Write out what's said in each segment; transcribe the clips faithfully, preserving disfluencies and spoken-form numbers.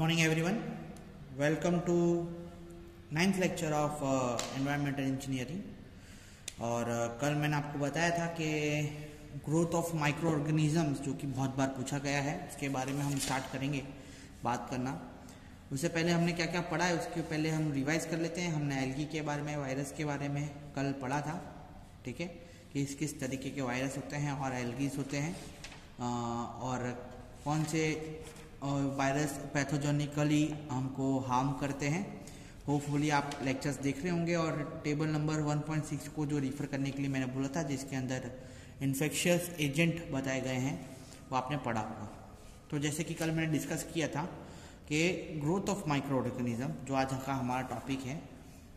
morning everyone. Welcome to ninth lecture of environmental engineering. और uh, कल मैंने आपको बताया था कि ग्रोथ ऑफ माइक्रो ऑर्गेनिजम्स जो कि बहुत बार पूछा गया है उसके बारे में हम स्टार्ट करेंगे बात करना। उससे पहले हमने क्या क्या पढ़ा है उसके पहले हम रिवाइज कर लेते हैं। हमने एल्गी के बारे में, वायरस के बारे में कल पढ़ा था, ठीक है, कि किस किस तरीके के वायरस होते हैं और एल्गीज होते हैं, uh, और कौन से वायरस पैथोजेनिकली हमको हार्म करते हैं। होपफुली आप लेक्चर्स देख रहे होंगे और table number one point six को जो रिफ़र करने के लिए मैंने बोला था, जिसके अंदर इन्फेक्शियस एजेंट बताए गए हैं, वो आपने पढ़ा होगा। तो जैसे कि कल मैंने डिस्कस किया था कि ग्रोथ ऑफ माइक्रो ऑर्गेनिज्म, जो आज का हमारा टॉपिक है,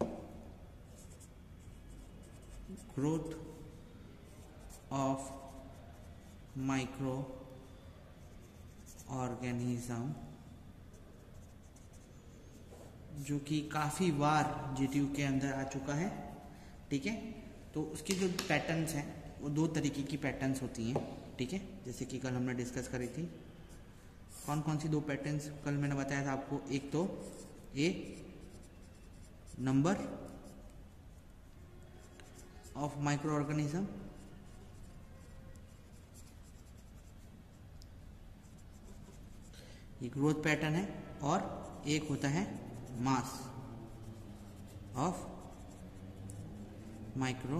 ग्रोथ ऑफ माइक्रो ऑर्गेनिज्म, जो कि काफ़ी बार जीटीयू के अंदर आ चुका है, ठीक है। तो उसकी जो पैटर्न्स हैं वो दो तरीके की पैटर्न्स होती हैं, ठीक है, जैसे कि कल हमने डिस्कस करी थी। कौन कौन सी दो पैटर्न्स कल मैंने बताया था आपको? एक तो a number of micro organism, ये ग्रोथ पैटर्न है, और एक होता है मास ऑफ माइक्रो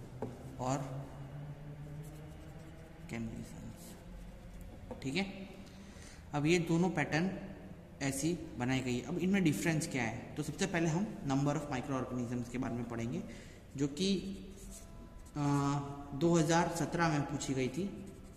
ऑर्गेनिजम्स, ठीक है। अब ये दोनों पैटर्न ऐसी बनाई गई है। अब इनमें डिफरेंस क्या है? तो सबसे पहले हम नंबर ऑफ माइक्रो ऑर्गेनिजम्स के बारे में पढ़ेंगे, जो कि दो हज़ार सत्रह में पूछी गई थी।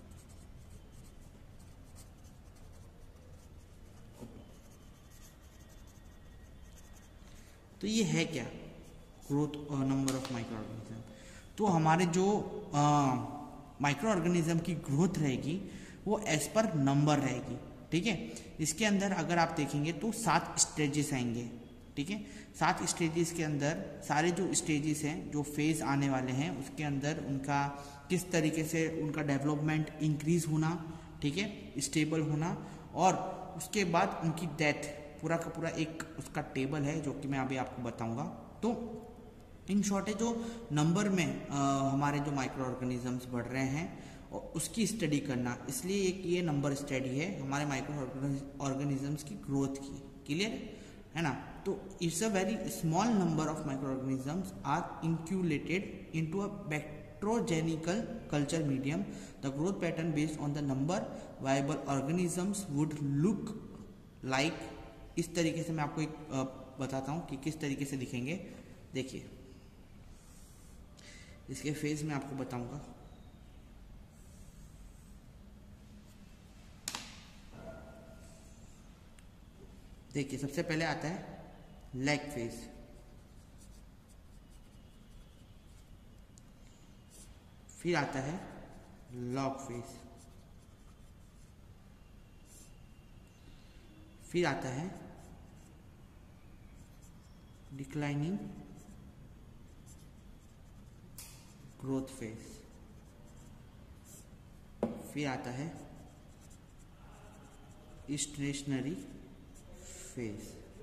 तो ये है क्या ग्रोथ और नंबर ऑफ माइक्रो ऑर्गेनिज्म? तो हमारे जो माइक्रो ऑर्गेनिज्म की ग्रोथ रहेगी वो एज पर नंबर रहेगी, ठीक है। इसके अंदर अगर आप देखेंगे तो सात स्टेजेस आएंगे, ठीक है। सात स्टेजेस के अंदर सारे जो स्टेजेस हैं, जो फेज आने वाले हैं, उसके अंदर उनका किस तरीके से उनका डेवलपमेंट इंक्रीज होना, ठीक है, स्टेबल होना, और उसके बाद उनकी डेथ, पूरा का पूरा एक उसका टेबल है जो कि मैं अभी आपको बताऊंगा। तो इन शॉर्ट है जो नंबर में आ, हमारे जो माइक्रो ऑर्गेनिजम्स बढ़ रहे हैं और उसकी स्टडी करना, इसलिए एक ये नंबर स्टडी है हमारे माइक्रो ऑर्गेनिजम्स की ग्रोथ की। क्लियर है ना? तो it's a very small number of micro organisms are inoculated into a bacteriological culture medium. The growth pattern based on the number viable organisms would look like. इस तरीके से मैं आपको एक बताता हूं कि किस तरीके से दिखेंगे। देखिए, इसके फेज में आपको बताऊंगा। देखिए, सबसे पहले आता है लैग फेज, फिर आता है लॉग फेज, फिर आता है डिक्लाइनिंग ग्रोथ फेज, फिर आता है स्टेशनरी फेज,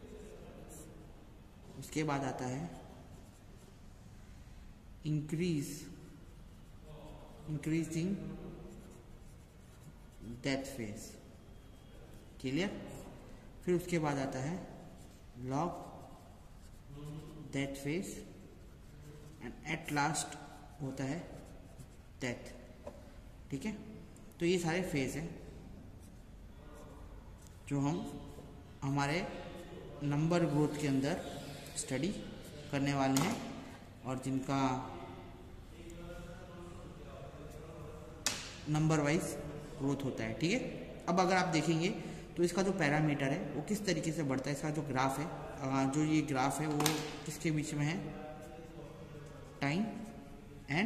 उसके बाद आता है increase increasing death phase. Clear? फिर उसके बाद आता है log death phase, and at last होता है डेथ, ठीक है। तो ये सारे फेज हैं जो हम हमारे नंबर ग्रोथ के अंदर स्टडी करने वाले हैं और जिनका नंबर वाइज ग्रोथ होता है, ठीक है। अब अगर आप देखेंगे तो इसका जो पैरामीटर है वो किस तरीके से बढ़ता है, इसका जो ग्राफ है, जो ये ग्राफ है वो किसके बीच में है? Time and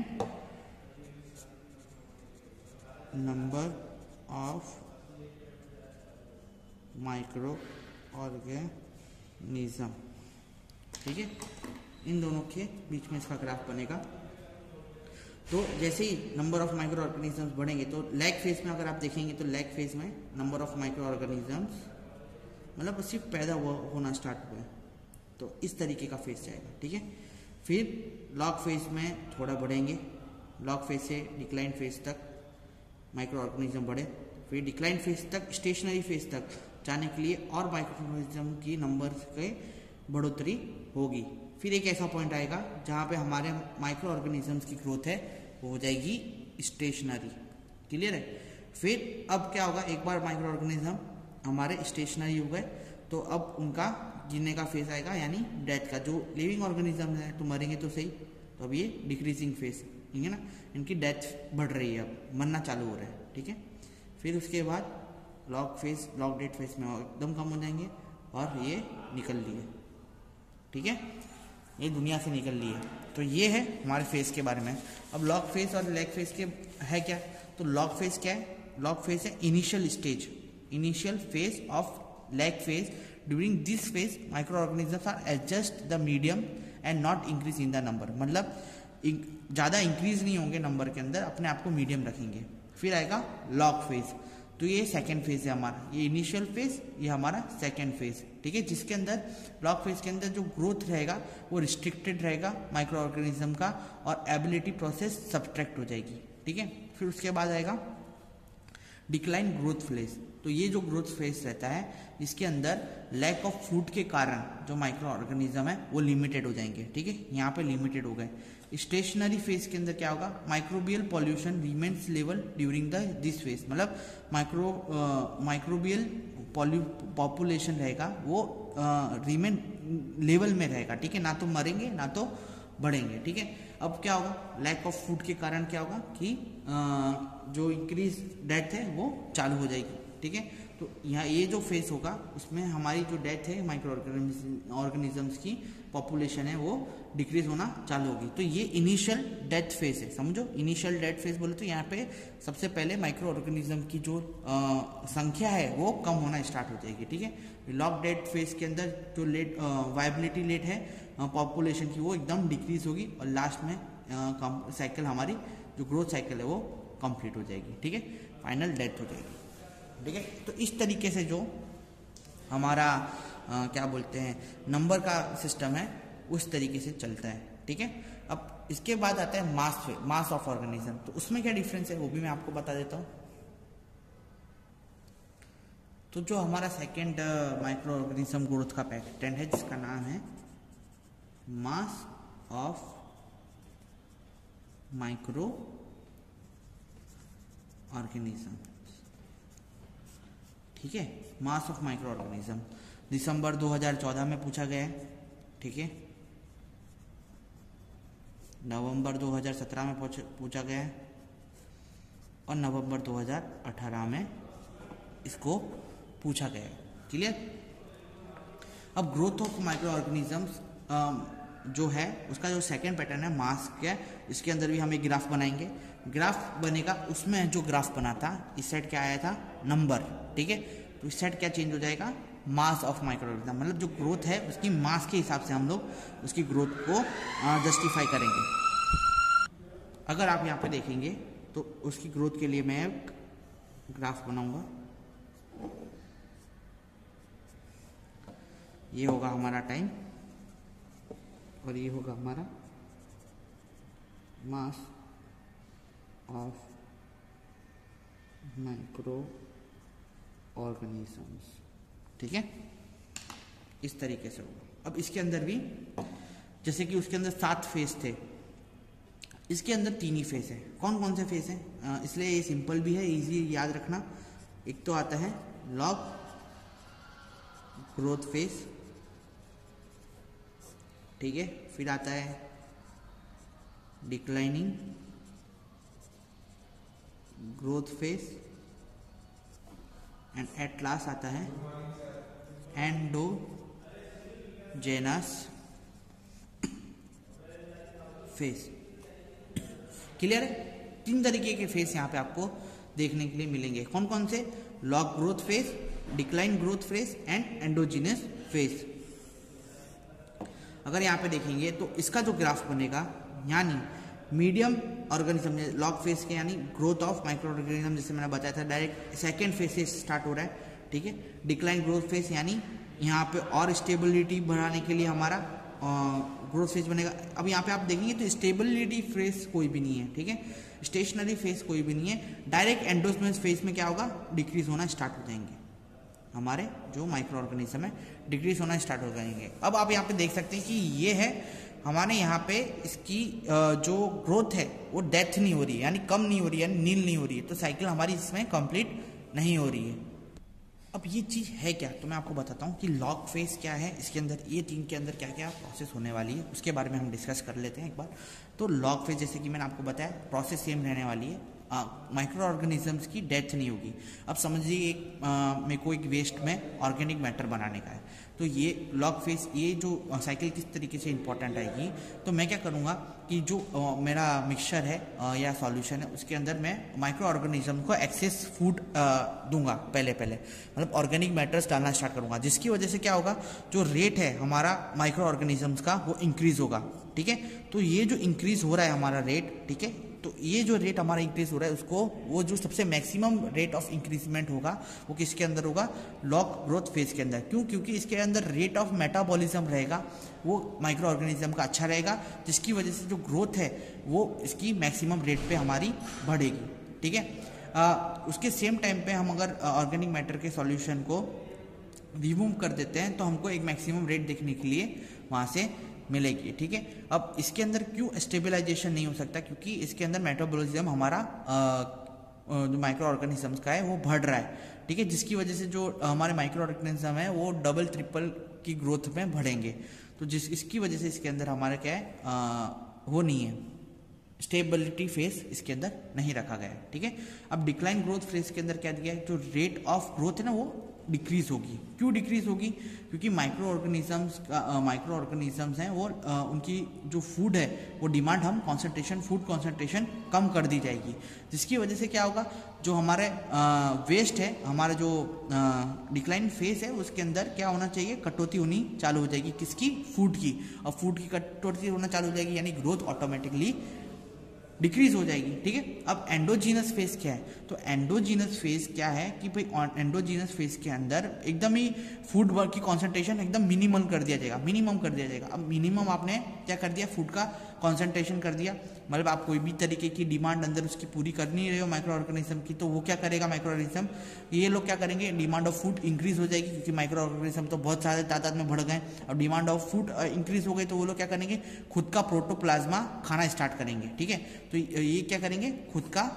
number of micro organism, ठीक है। इन दोनों के बीच में इसका ग्राफ बनेगा। तो जैसे ही नंबर ऑफ माइक्रो ऑर्गेनिजम्स बढ़ेंगे तो लैग फेज में अगर आप देखेंगे तो लैग फेज में नंबर ऑफ माइक्रो ऑर्गेनिजम्स मतलब सिर्फ पैदा होना स्टार्ट हुआ है, तो इस तरीके का फेज जाएगा, ठीक है। फिर लॉग फेज में थोड़ा बढ़ेंगे, लॉग फेज से डिक्लाइन फेज तक माइक्रो ऑर्गेनिज्म बढ़े, फिर डिक्लाइन फेज तक स्टेशनरी फेज तक जाने के लिए और माइक्रो ऑर्गेनिज्म की नंबर के बढ़ोतरी होगी। फिर एक ऐसा पॉइंट आएगा जहाँ पे हमारे माइक्रो ऑर्गेनिजम्स की ग्रोथ है वो हो जाएगी स्टेशनरी, क्लियर है। फिर अब क्या होगा, एक बार माइक्रो ऑर्गेनिज्म हमारे स्टेशनरी हो गए तो अब उनका गिरने का फेज आएगा, यानी डेथ का। जो लिविंग ऑर्गेनिज्म है तो मरेंगे तो सही, तो अब ये डिक्रीजिंग फेज, ठीक है ना, इनकी डेथ बढ़ रही है, अब मरना चालू हो रहा है, ठीक है। फिर उसके बाद log phase, log death phase में एकदम कम हो जाएंगे और ये निकल लिए, ठीक है, ये दुनिया से निकल लिए। तो ये है हमारे फेज के बारे में। अब लॉग फेज और लैग फेज के है क्या, तो लॉग फेज क्या है, लॉग फेज है initial stage, initial phase of lag phase. During this phase micro organisms are adjust the medium and not increase in the number, मतलब ज़्यादा इंक्रीज नहीं होंगे नंबर के अंदर, अपने आप को मीडियम रखेंगे। फिर आएगा लॉग फेज, तो ये सेकेंड फेज है हमारा, ये इनिशियल फेज, ये हमारा सेकेंड फेज, ठीक है, जिसके अंदर लॉग फेज के अंदर जो ग्रोथ रहेगा वो रिस्ट्रिक्टेड रहेगा माइक्रो ऑर्गेनिज्म का, और एबिलिटी प्रोसेस सब्सट्रैक्ट हो जाएगी, ठीक है। फिर उसके बाद आएगा डिक्लाइन ग्रोथ फेज, तो ये जो ग्रोथ फेज रहता है इसके अंदर लैक ऑफ फूड के कारण जो माइक्रो ऑर्गेनिज्म है वो लिमिटेड हो जाएंगे, ठीक है, यहाँ पे लिमिटेड हो गए। स्टेशनरी फेज के अंदर क्या होगा, microbial pollution remains level during the this phase, मतलब माइक्रो माइक्रोबियल पॉपुलेशन रहेगा वो रिमेन लेवल में रहेगा, ठीक है, ना तो मरेंगे ना तो बढ़ेंगे, ठीक है। अब क्या होगा, लैक ऑफ फूड के कारण क्या होगा कि आ, जो इंक्रीज डेथ है वो चालू हो जाएगी, ठीक है। तो यहाँ ये जो फेज होगा उसमें हमारी जो डेथ है माइक्रो ऑर्गेनिजम्स की पॉपुलेशन है वो डिक्रीज होना चालू होगी। तो ये इनिशियल डेथ फेज है, समझो, इनिशियल डेथ फेज बोले तो यहाँ पे सबसे पहले माइक्रो ऑर्गेनिज्म की जो आ, संख्या है वो कम होना स्टार्ट हो जाएगी, ठीक है। लॉग डेथ फेज के अंदर जो लेट वायबिलिटी लेट है पॉपुलेशन की वो एकदम डिक्रीज होगी, और लास्ट में साइकिल हमारी जो ग्रोथ साइकिल है वो कंप्लीट हो जाएगी, ठीक है, फाइनल डेथ हो जाएगी, ठीक है। तो इस तरीके से जो हमारा आ, क्या बोलते हैं नंबर का सिस्टम है उस तरीके से चलता है, ठीक है। अब इसके बाद आता है मास मास ऑफ ऑर्गेनिज्म, तो उसमें क्या डिफरेंस है वो भी मैं आपको बता देता हूँ। तो जो हमारा सेकेंड माइक्रो ऑर्गेनिज्म ग्रोथ का पैटर्न है जिसका नाम है मास ऑफ माइक्रो ऑर्गेनिज्म, ठीक है, मास ऑफ माइक्रो ऑर्गेनिज्म दिसंबर दो हज़ार चौदह में पूछा गया है, ठीक है, नवंबर दो हज़ार सत्रह में पूछा गया है, और नवंबर दो हज़ार अठारह में इसको पूछा गया है, क्लियर। अब ग्रोथ ऑफ माइक्रो ऑर्गेनिजम्स जो है उसका जो सेकेंड पैटर्न है मास का, इसके अंदर भी हम एक ग्राफ बनाएंगे, ग्राफ बनेगा, उसमें जो ग्राफ बना था इस साइड क्या आया था नंबर, ठीक है, तो इस साइड क्या चेंज हो जाएगा मास ऑफ माइक्रो ऑर्गेनिज्म, मतलब जो ग्रोथ है उसकी मास के हिसाब से हम लोग उसकी ग्रोथ को जस्टिफाई करेंगे। अगर आप यहाँ पे देखेंगे तो उसकी ग्रोथ के लिए मैं एक ग्राफ बनाऊंगा, ये होगा हमारा टाइम और ये होगा हमारा मास ऑफ माइक्रो ऑर्गेनिजम्स, ठीक है, इस तरीके से होगा। अब इसके अंदर भी जैसे कि उसके अंदर सात फेज थे, इसके अंदर तीन ही फेज है। कौन कौन से फेज हैं, इसलिए ये सिंपल भी है, इजी याद रखना। एक तो आता है लॉग ग्रोथ फेज, ठीक है, फिर आता है declining growth phase, and at last आता है एंडोजेनस फेज, क्लियर है। तीन तरीके के फेज यहाँ पे आपको देखने के लिए मिलेंगे। कौन कौन से, log growth phase, decline growth phase and endogenous phase. अगर यहाँ पे देखेंगे तो इसका जो ग्राफ बनेगा, यानी मीडियम ऑर्गेनिज्म लॉग फेज के, यानी ग्रोथ ऑफ माइक्रो ऑर्गेनिज्म, जैसे मैंने बताया था डायरेक्ट सेकेंड फेज से स्टार्ट हो रहा है, ठीक है। डिक्लाइन ग्रोथ फेज यानी यहाँ पे और स्टेबिलिटी बढ़ाने के लिए हमारा ग्रोथ फेज बनेगा। अब यहाँ पे आप देखेंगे तो स्टेबिलिटी फेज कोई भी नहीं है, ठीक है, स्टेशनरी फेज कोई भी नहीं है। डायरेक्ट एंडोस्पर्म फेज में क्या होगा, डिक्रीज होना स्टार्ट हो जाएंगे, हमारे जो माइक्रो ऑर्गेनिज्म है डिक्रीज होना स्टार्ट हो जाएंगे। अब आप यहाँ पे देख सकते हैं कि ये है हमारे यहाँ पे इसकी जो ग्रोथ है वो डेथ नहीं हो रही है, यानी कम नहीं हो रही है, नील नहीं हो रही है, तो साइकिल हमारी इसमें कंप्लीट नहीं हो रही है। अब ये चीज़ है क्या, तो मैं आपको बताता हूँ कि लॉग फेज क्या है, इसके अंदर ये टीम के अंदर क्या क्या प्रोसेस होने वाली है उसके बारे में हम डिस्कस कर लेते हैं एक बार। तो लॉग फेज जैसे कि मैंने आपको बताया प्रोसेस सेम रहने वाली है, माइक्रो ऑर्गेनिजम्स की डेथ नहीं होगी। अब समझिए एक मेरे को एक वेस्ट में ऑर्गेनिक मैटर बनाने का है, तो ये लॉग फेज ये जो साइकिल किस तरीके से इंपॉर्टेंट आएगी, तो मैं क्या करूँगा कि जो आ, मेरा मिक्सचर है आ, या सॉल्यूशन है उसके अंदर मैं माइक्रो ऑर्गेनिज्म को एक्सेस फूड दूंगा, पहले पहले मतलब ऑर्गेनिक मैटर्स डालना स्टार्ट करूँगा, जिसकी वजह से क्या होगा, जो रेट है हमारा माइक्रो ऑर्गेनिजम्स का वो इंक्रीज होगा, ठीक है। तो ये जो इंक्रीज हो रहा है हमारा रेट, ठीक है, तो ये जो रेट हमारा इंक्रीज हो रहा है उसको वो जो सबसे मैक्सिमम रेट ऑफ इंक्रीजमेंट होगा वो किसके अंदर होगा, लॉग ग्रोथ फेज के अंदर। क्यों, क्योंकि इसके अंदर रेट ऑफ मेटाबॉलिज्म रहेगा वो माइक्रो ऑर्गेनिज्म का अच्छा रहेगा, जिसकी वजह से जो ग्रोथ है वो इसकी मैक्सिमम रेट पे हमारी बढ़ेगी, ठीक है। आ, उसके सेम टाइम पे हम अगर ऑर्गेनिक मैटर के सॉल्यूशन को रिमूव कर देते हैं तो हमको एक मैक्सिमम रेट देखने के लिए वहाँ से मिलेगी, ठीक है। अब इसके अंदर क्यों स्टेबलाइजेशन नहीं हो सकता, क्योंकि इसके अंदर मेटाबॉलिज्म हमारा जो माइक्रो ऑर्गेनिजम्स का है वो बढ़ रहा है, ठीक है, जिसकी वजह से जो हमारे माइक्रो ऑर्गेनिज्म है वो डबल ट्रिपल की ग्रोथ में बढ़ेंगे, तो जिस इसकी वजह से इसके अंदर हमारा क्या है आ, वो नहीं है, स्टेबिलिटी फेज इसके अंदर नहीं रखा गया है, ठीक है। अब डिक्लाइन ग्रोथ फेज के अंदर क्या दिया है, जो रेट ऑफ ग्रोथ है ना वो डिक्रीज होगी। क्यों डिक्रीज होगी, क्योंकि माइक्रो ऑर्गेनिजम्स का माइक्रो ऑर्गेनिजम्स हैं वो आ, उनकी जो फूड है वो डिमांड हम कंसंट्रेशन फूड कंसंट्रेशन कम कर दी जाएगी, जिसकी वजह से क्या होगा, जो हमारे वेस्ट है, हमारा जो डिक्लाइन फेज है उसके अंदर क्या होना चाहिए, कटौती होनी चालू हो जाएगी, किसकी, फूड की। और फूड की कटौती होना चालू हो जाएगी यानी ग्रोथ ऑटोमेटिकली डिक्रीज हो जाएगी, ठीक है। अब एंडोजीनस फेज क्या है, तो एंडोजीनस फेज क्या है कि भाई एंडोजीनस फेज के अंदर एकदम ही फूड वर्क की कंसंट्रेशन एकदम मिनिमम कर दिया जाएगा, मिनिमम कर दिया जाएगा। अब मिनिमम आपने क्या कर दिया, फूड का कंसंट्रेशन कर दिया, मतलब आप कोई भी तरीके की डिमांड अंदर उसकी पूरी करनी रहे हो माइक्रो ऑर्गेनिज्म की, तो वो क्या करेगा माइक्रो ऑर्गेनिज्म, ये लोग क्या करेंगे, डिमांड ऑफ फूड इंक्रीज हो जाएगी, क्योंकि माइक्रो ऑर्गेनिज्म तो बहुत सारे तादाद में बढ़ गए, और डिमांड ऑफ फूड इंक्रीज हो गई, तो वो लोग क्या करेंगे, खुद का प्रोटोप्लाज्मा खाना स्टार्ट करेंगे, ठीक है। तो ये क्या करेंगे, खुद का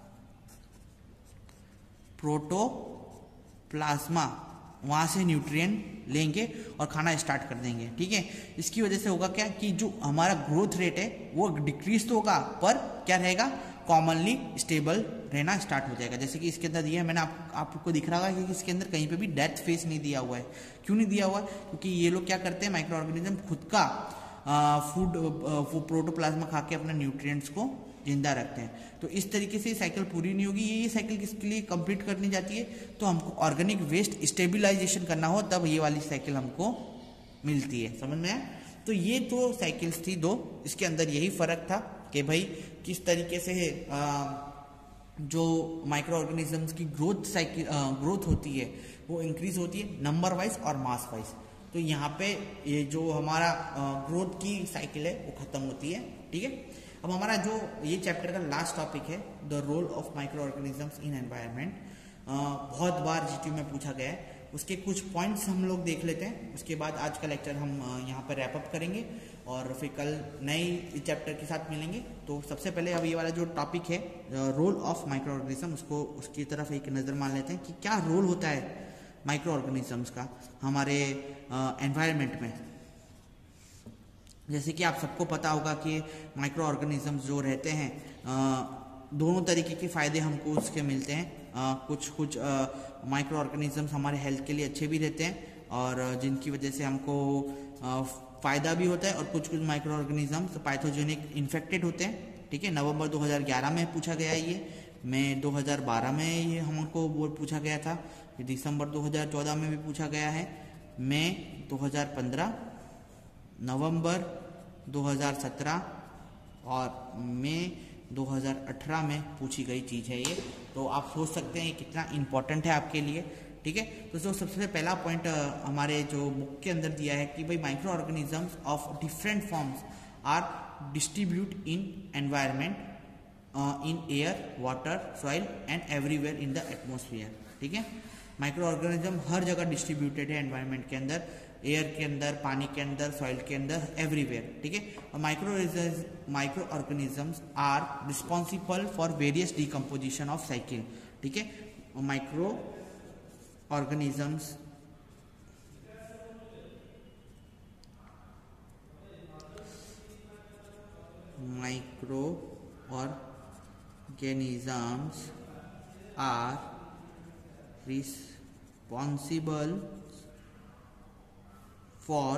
प्रोटोप्लाज्मा वहां से न्यूट्रिएंट लेंगे और खाना स्टार्ट कर देंगे, ठीक है। इसकी वजह से होगा क्या कि जो हमारा ग्रोथ रेट है वो डिक्रीज तो होगा, पर क्या रहेगा, कॉमनली स्टेबल रहना स्टार्ट हो जाएगा। जैसे कि इसके अंदर दिया है, मैंने आप, आपको दिख रहा है कि इसके अंदर कहीं पे भी डेथ फेज नहीं दिया हुआ है। क्यों नहीं दिया हुआ है, क्योंकि ये लोग क्या करते हैं, माइक्रो ऑर्गेनिज्म खुद का फूड प्रोटोप्लाज्मा खा के अपने न्यूट्रिएंट्स को जिंदा रखते हैं। तो इस तरीके से साइकिल पूरी नहीं होगी। ये साइकिल किसके लिए कंप्लीट करनी जाती है, तो हमको ऑर्गेनिक वेस्ट स्टेबिलाइजेशन करना हो तब ये वाली साइकिल हमको मिलती है, समझ में आया। तो ये तो साइकिल्स थी दो, इसके अंदर यही फर्क था कि भाई किस तरीके से आ, जो माइक्रो ऑर्गेनिजम्स की ग्रोथ साइकिल ग्रोथ होती है वो इंक्रीज होती है नंबर वाइज और मास वाइज। तो यहाँ पे ये जो हमारा ग्रोथ की साइकिल है वो खत्म होती है, ठीक है। अब हमारा जो ये चैप्टर का लास्ट टॉपिक है, the role of micro organisms in environment, बहुत बार जीटी में पूछा गया है, उसके कुछ पॉइंट्स हम लोग देख लेते हैं। उसके बाद आज का लेक्चर हम यहाँ पर रैप अप करेंगे और फिर कल नए चैप्टर के साथ मिलेंगे। तो सबसे पहले अब ये वाला जो टॉपिक है रोल ऑफ माइक्रो ऑर्गेनिज्म, उसको उसकी तरफ एक नज़र मान लेते हैं कि क्या रोल होता है माइक्रो ऑर्गेनिजम्स का हमारे एनवायरनमेंट में। जैसे कि आप सबको पता होगा कि माइक्रो ऑर्गेनिजम्स जो रहते हैं आ, दोनों तरीके के फ़ायदे हमको उसके मिलते हैं। आ, कुछ कुछ माइक्रो ऑर्गेनिजम्स हमारे हेल्थ के लिए अच्छे भी रहते हैं और जिनकी वजह से हमको आ, फ़ायदा भी होता है, और कुछ कुछ माइक्रो ऑर्गेनिजम्स पैथोजेनिक इन्फेक्टेड होते हैं, ठीक है। नवंबर दो हज़ार ग्यारह में पूछा गया है, ये मई दो हज़ार बारह में ये हमको वो पूछा गया था, दिसंबर दो हज़ार चौदह में भी पूछा गया है, मई दो हज़ार पंद्रह, नवंबर दो हज़ार सत्रह और मई दो हज़ार अठारह में पूछी गई चीज़ है ये। तो आप सोच सकते हैं ये कितना इम्पोर्टेंट है आपके लिए, ठीक ठीक है। तो जो सबसे पहला पॉइंट हमारे जो बुक के अंदर दिया है कि भाई micro organisms of different forms are distribute in environment in air, water, soil and everywhere in the atmosphere, ठीक है। माइक्रो ऑर्गेनिज्म हर जगह डिस्ट्रीब्यूटेड है एनवायरमेंट के अंदर, एयर के अंदर, पानी के अंदर, सॉइल के अंदर, एवरीवेयर, ठीक है। और micro micro organisms are responsible for various decomposition of cycle, ठीक है। Micro organisms micro organisms are responsible for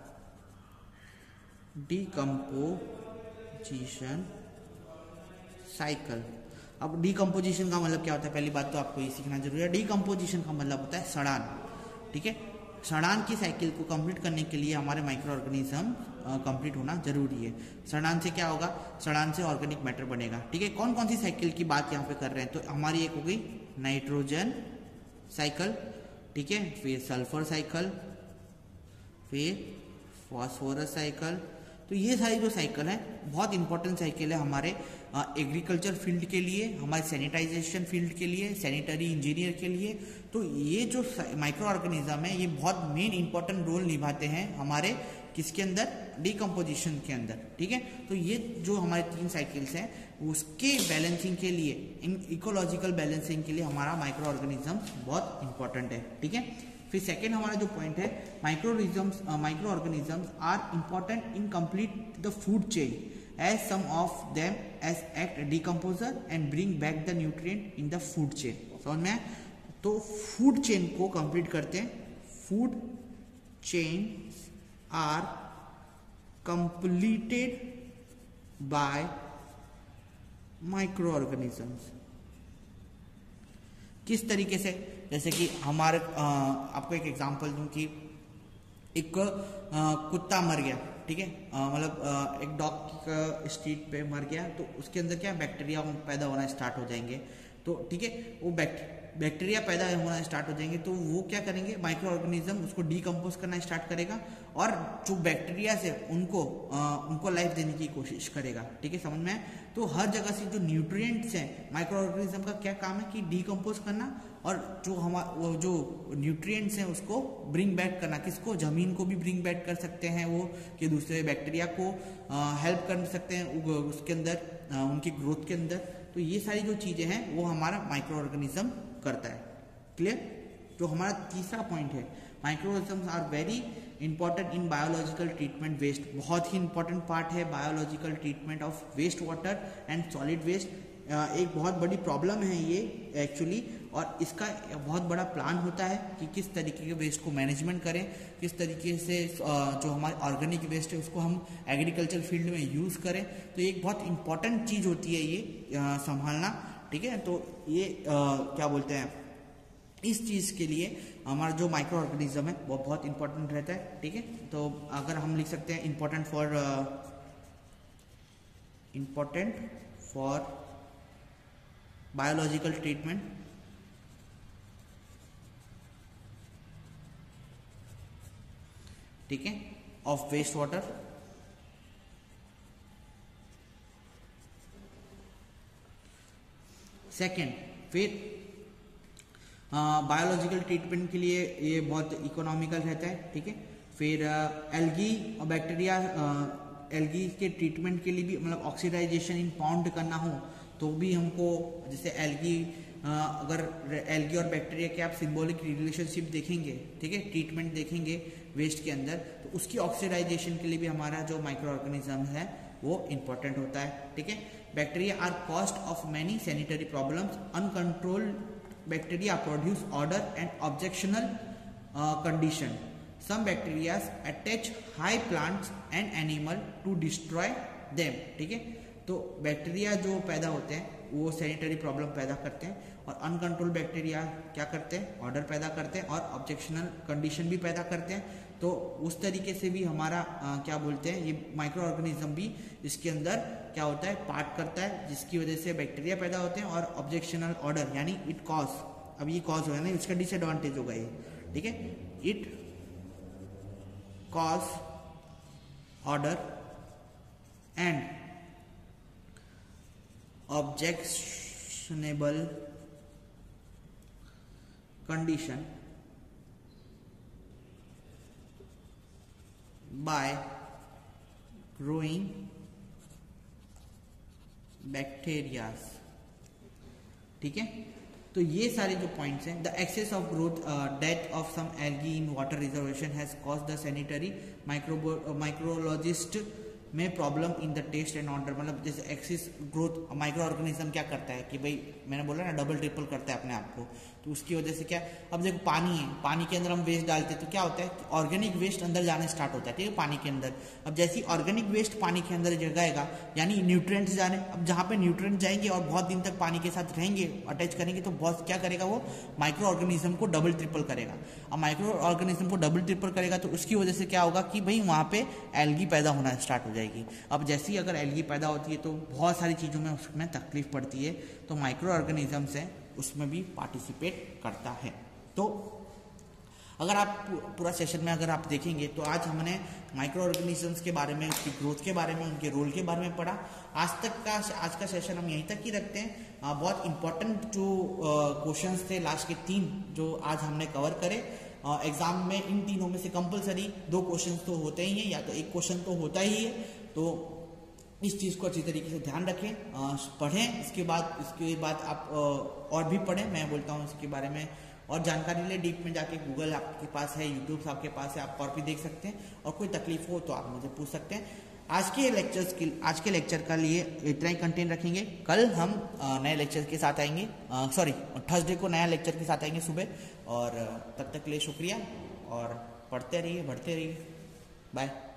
decomposition cycle। अब डिकम्पोजिशन का मतलब क्या होता है, पहली बात तो आपको ये सीखना जरूरी है। डिकम्पोजिशन का मतलब होता है सड़ान, ठीक है। सड़ान की साइकिल को कंप्लीट करने के लिए हमारे माइक्रो ऑर्गेनिज्म कंप्लीट होना जरूरी है। सड़ान से क्या होगा, सड़ान से ऑर्गेनिक मैटर बनेगा, ठीक है। कौन कौन सी साइकिल की बात यहाँ पे कर रहे हैं, तो हमारी एक हो गई नाइट्रोजन साइकिल, ठीक है, फिर सल्फर साइकिल, फिर फॉस्फोरस साइकिल। तो ये सारी जो साइकिल है बहुत इंपॉर्टेंट साइकिल है हमारे एग्रीकल्चर फील्ड के लिए, हमारे सैनिटाइजेशन फील्ड के लिए, सैनिटरी इंजीनियर के लिए। तो ये जो माइक्रो ऑर्गेनिज्म है ये बहुत मेन इंपॉर्टेंट रोल निभाते हैं हमारे किसके अंदर, डिकम्पोजिशन के अंदर, ठीक है। तो ये जो हमारे तीन साइकिल्स हैं उसके बैलेंसिंग के लिए, इन इकोलॉजिकल बैलेंसिंग के लिए हमारा माइक्रो ऑर्गेनिज्म बहुत इंपॉर्टेंट है, ठीक है। फिर सेकेंड हमारा जो पॉइंट है, माइक्रोरिज्म्स micro organisms are important in complete the food chain as some of them as act decomposer and bring back the nutrient in the food chain। समझ में आया? तो फूड चेन को कंप्लीट करते हैं। Food chain are completed by micro organisms. किस तरीके से, जैसे कि हमारे आ, आपको एक एग्जांपल दूं कि एक आ, कुत्ता मर गया, ठीक है, मतलब एक डॉग स्ट्रीट पे मर गया, तो उसके अंदर क्या बैक्टीरिया पैदा होना स्टार्ट हो जाएंगे, तो ठीक है, वो बैक्टीरिया पैदा होना स्टार्ट हो जाएंगे, तो वो क्या करेंगे, माइक्रो ऑर्गेनिज्म उसको डीकम्पोज करना स्टार्ट करेगा और जो बैक्टीरिया से उनको आ, उनको लाइफ देने की कोशिश करेगा, ठीक है, समझ में आए? तो हर जगह से जो न्यूट्रिएंट्स हैं, माइक्रो ऑर्गेनिज्म का क्या काम है कि डीकम्पोज करना और जो हमारा वो जो न्यूट्रिएंट्स हैं उसको ब्रिंग बैक करना। किसको, जमीन को भी ब्रिंग बैक कर सकते हैं वो, कि दूसरे बैक्टीरिया को हेल्प कर सकते हैं उसके अंदर, आ, उनकी ग्रोथ के अंदर। तो ये सारी जो चीजें हैं वो हमारा माइक्रो ऑर्गेनिज्म करता है। क्लियर? जो हमारा तीसरा पॉइंट है, micro organisms are very important in biological treatment waste. बहुत ही इंपॉर्टेंट पार्ट है biological treatment of waste water and solid waste. एक बहुत बड़ी प्रॉब्लम है ये एक्चुअली, और इसका बहुत बड़ा प्लान होता है कि किस तरीके के वेस्ट को मैनेजमेंट करें, किस तरीके से जो हमारे ऑर्गेनिक वेस्ट है उसको हम एग्रीकल्चर फील्ड में यूज़ करें। तो एक बहुत इंपॉर्टेंट चीज़ होती है ये संभालना, ठीक है। तो ये आ, क्या बोलते हैं, इस चीज़ के लिए हमारा जो माइक्रो ऑर्गेनिज्म है वो बहुत इंपॉर्टेंट रहता है, ठीक है। तो अगर हम लिख सकते हैं important for important for biological treatment, ठीक है, ऑफ वेस्ट वाटर। सेकेंड, फिर बायोलॉजिकल ट्रीटमेंट के लिए ये बहुत इकोनॉमिकल रहता है, ठीक है। फिर एल्गी और बैक्टीरिया, एल्गी के ट्रीटमेंट के लिए भी, मतलब ऑक्सीडाइजेशन इन पाउंड करना हो तो भी हमको, जैसे एल्गी अगर एल्गी और बैक्टीरिया के आप सिंबॉलिक रिलेशनशिप देखेंगे, ठीक है, ट्रीटमेंट देखेंगे वेस्ट के अंदर, तो उसकी ऑक्सीडाइजेशन के लिए भी हमारा जो माइक्रो ऑर्गेनिज्म है वो इंपॉर्टेंट होता है, ठीक है। Bacteria are cost of many sanitary problems. Uncontrolled bacteria produce order and objectional condition. Some bacteria attach high plants and animal to destroy them, ठीक है। तो बैक्टीरिया जो पैदा होते हैं वो सैनिटरी प्रॉब्लम पैदा करते हैं, और अनकंट्रोल बैक्टीरिया क्या करते हैं, ऑर्डर पैदा करते हैं और ऑब्जेक्शनल कंडीशन भी पैदा करते हैं। तो उस तरीके से भी हमारा आ, क्या बोलते हैं, ये माइक्रो ऑर्गेनिज्म भी इसके अंदर क्या होता है, पार्ट करता है, जिसकी वजह से बैक्टीरिया पैदा होते हैं और ऑब्जेक्शनल ऑर्डर यानी इट कॉज अब ये कॉज होगा ना, इसका डिसएडवांटेज होगा ये, ठीक है। It cause order and objectionable condition by growing bacterias, ठीक है। तो ये सारे जो पॉइंट्स हैं, the excess of growth death of some algae in water reservation has cause the sanitary micro micrologist में problem in the taste and order. मतलब जैसे एक्सेस ग्रोथ माइक्रो ऑर्गेनिज्म क्या करता है कि भाई मैंने बोला ना डबल ट्रिपल करता है अपने आप को, तो उसकी वजह से क्या, अब देखो पानी है, पानी के अंदर हम वेस्ट डालते हैं तो क्या होता है, ऑर्गेनिक वेस्ट अंदर जाने स्टार्ट होता है, ठीक है, पानी के अंदर। अब जैसे ऑर्गेनिक वेस्ट पानी के अंदर जगेगा यानी न्यूट्रिएंट्स जाने, अब जहाँ पे न्यूट्रिएंट्स जाएंगे और बहुत दिन तक पानी के साथ रहेंगे, अटैच करेंगे, तो बहुत क्या करेगा वो माइक्रो ऑर्गेनिज्म को डबल ट्रिपल करेगा। अब माइक्रो ऑर्गेनिज्म को डबल ट्रिपल करेगा तो उसकी वजह से क्या होगा कि भाई वहाँ पे एल्गी पैदा होना स्टार्ट हो जाएगी। अब जैसे ही अगर एल्गी पैदा होती है तो बहुत सारी चीज़ों में उसमें तकलीफ पड़ती है, तो माइक्रो ऑर्गेनिजम्स है उसमें भी पार्टिसिपेट करता है। तो अगर आप पूरा सेशन में अगर आप देखेंगे तो आज हमने माइक्रो ऑर्गेनिजम्स के बारे में, उसकी ग्रोथ के बारे में, उनके रोल के बारे में पढ़ा। आज तक का आज का सेशन हम यहीं तक ही रखते हैं। आ, बहुत इंपॉर्टेंट जो क्वेश्चंस थे लास्ट के तीन जो आज हमने कवर करे। एग्जाम में इन तीनों में से कंपलसरी दो क्वेश्चन तो होते ही हैं, या तो एक क्वेश्चन तो होता ही है, तो इस चीज़ को अच्छी तरीके से ध्यान रखें, पढ़ें। इसके बाद इसके बाद आप और भी पढ़ें, मैं बोलता हूँ इसके बारे में और जानकारी ले डीप में जाके, गूगल आपके पास है, यूट्यूब आपके पास है, आप और भी देख सकते हैं, और कोई तकलीफ हो तो आप मुझे पूछ सकते हैं। आज के लेक्चर्स के आज के लेक्चर का लिए इतना ही कंटेंट रखेंगे। कल हम नए लेक्चर के साथ आएंगे, सॉरी थर्सडे को नया लेक्चर के साथ आएंगे सुबह, और तब तक के लिए शुक्रिया और पढ़ते रहिए, बढ़ते रहिए, बाय।